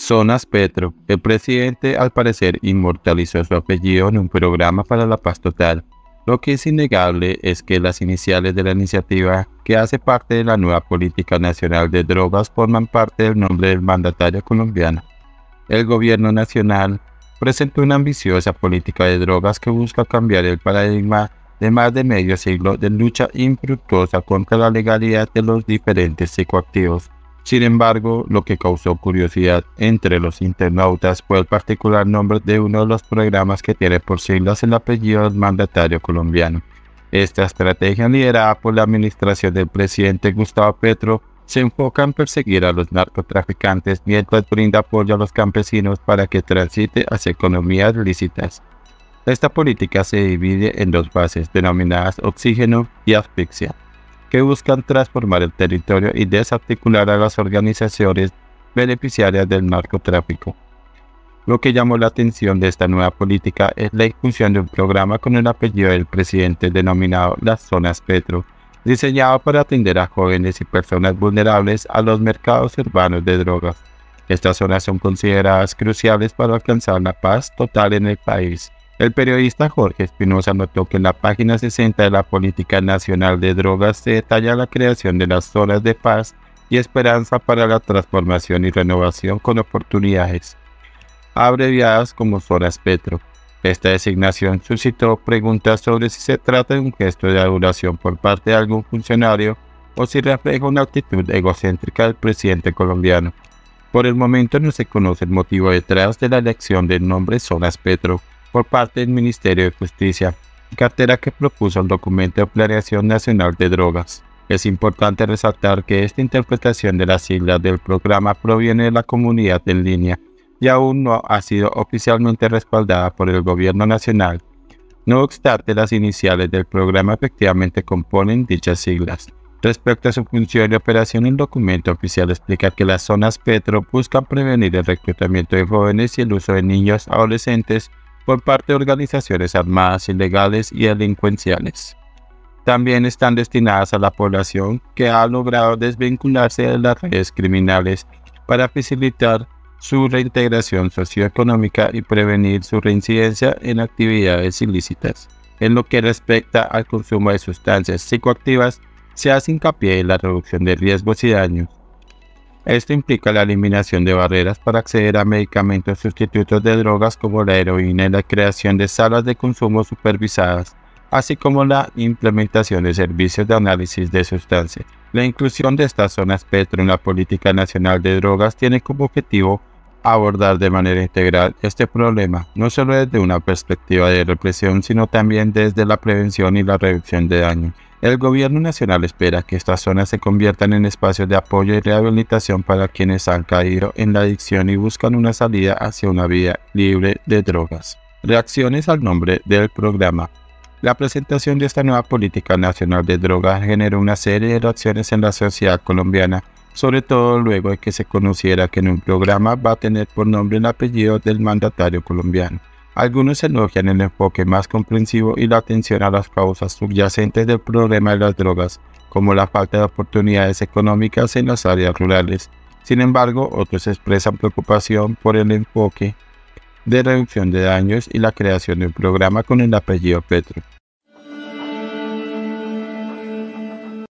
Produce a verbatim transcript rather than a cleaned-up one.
Zonas Petro. El presidente, al parecer, inmortalizó su apellido en un programa para la paz total. Lo que es innegable es que las iniciales de la iniciativa, que hace parte de la nueva política nacional de drogas, forman parte del nombre del mandatario colombiano. El gobierno nacional presentó una ambiciosa política de drogas que busca cambiar el paradigma de más de medio siglo de lucha infructuosa contra la legalidad de los diferentes psicoactivos. Sin embargo, lo que causó curiosidad entre los internautas fue el particular nombre de uno de los programas que tiene por siglas el apellido del mandatario colombiano. Esta estrategia, liderada por la administración del presidente Gustavo Petro, se enfoca en perseguir a los narcotraficantes mientras brinda apoyo a los campesinos para que transite hacia economías lícitas. Esta política se divide en dos fases denominadas oxígeno y asfixia, que buscan transformar el territorio y desarticular a las organizaciones beneficiarias del narcotráfico. Lo que llamó la atención de esta nueva política es la inclusión de un programa con el apellido del presidente denominado las Zonas Petro, diseñado para atender a jóvenes y personas vulnerables a los mercados urbanos de drogas. Estas zonas son consideradas cruciales para alcanzar la paz total en el país. El periodista Jorge Espinosa notó que en la página sesenta de la Política Nacional de Drogas se detalla la creación de las zonas de paz y esperanza para la transformación y renovación con oportunidades, abreviadas como Zonas Petro. Esta designación suscitó preguntas sobre si se trata de un gesto de adulación por parte de algún funcionario o si refleja una actitud egocéntrica del presidente colombiano. Por el momento no se conoce el motivo detrás de la elección del nombre Zonas Petro por parte del Ministerio de Justicia, cartera que propuso el documento de Planeación Nacional de Drogas. Es importante resaltar que esta interpretación de las siglas del programa proviene de la comunidad en línea y aún no ha sido oficialmente respaldada por el gobierno nacional. No obstante, las iniciales del programa efectivamente componen dichas siglas. Respecto a su función y operación, el documento oficial explica que las zonas Petro buscan prevenir el reclutamiento de jóvenes y el uso de niños y adolescentes por parte de organizaciones armadas ilegales y delincuenciales. También están destinadas a la población que ha logrado desvincularse de las redes criminales para facilitar su reintegración socioeconómica y prevenir su reincidencia en actividades ilícitas. En lo que respecta al consumo de sustancias psicoactivas, se hace hincapié en la reducción de riesgos y daños. Esto implica la eliminación de barreras para acceder a medicamentos sustitutos de drogas como la heroína y la creación de salas de consumo supervisadas, así como la implementación de servicios de análisis de sustancias. La inclusión de estas zonas Petro en la Política Nacional de Drogas tiene como objetivo abordar de manera integral este problema, no solo desde una perspectiva de represión, sino también desde la prevención y la reducción de daños. El gobierno nacional espera que estas zonas se conviertan en espacios de apoyo y rehabilitación para quienes han caído en la adicción y buscan una salida hacia una vida libre de drogas. Reacciones al nombre del programa. La presentación de esta nueva Política Nacional de Drogas generó una serie de reacciones en la sociedad colombiana, sobre todo luego de que se conociera que en un programa va a tener por nombre el apellido del mandatario colombiano. Algunos elogian el enfoque más comprensivo y la atención a las causas subyacentes del problema de las drogas, como la falta de oportunidades económicas en las áreas rurales. Sin embargo, otros expresan preocupación por el enfoque de reducción de daños y la creación de un programa con el apellido Petro.